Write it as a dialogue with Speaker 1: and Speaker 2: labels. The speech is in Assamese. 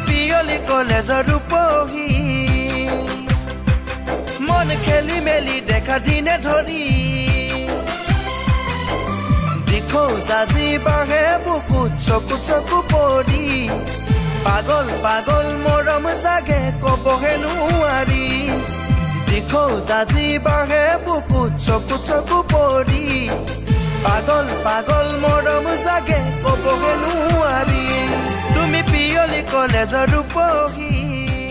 Speaker 1: পিয়লি কলেজৰ ৰূপহী মন খেলি মেলি দেখা দিনে ধৰি দেখো জাজি বাঢ়ে বুকুত চকু পৰি পাগল পাগল মৰম জাগে কবহে নোৱাৰি দেখো জাজি বাঢ়ে বুকুত চকু পৰি পাগল পাগল মৰম জাগে কবহে নোৱাৰি তুমি পিয়লি কলেজৰ ৰূপহী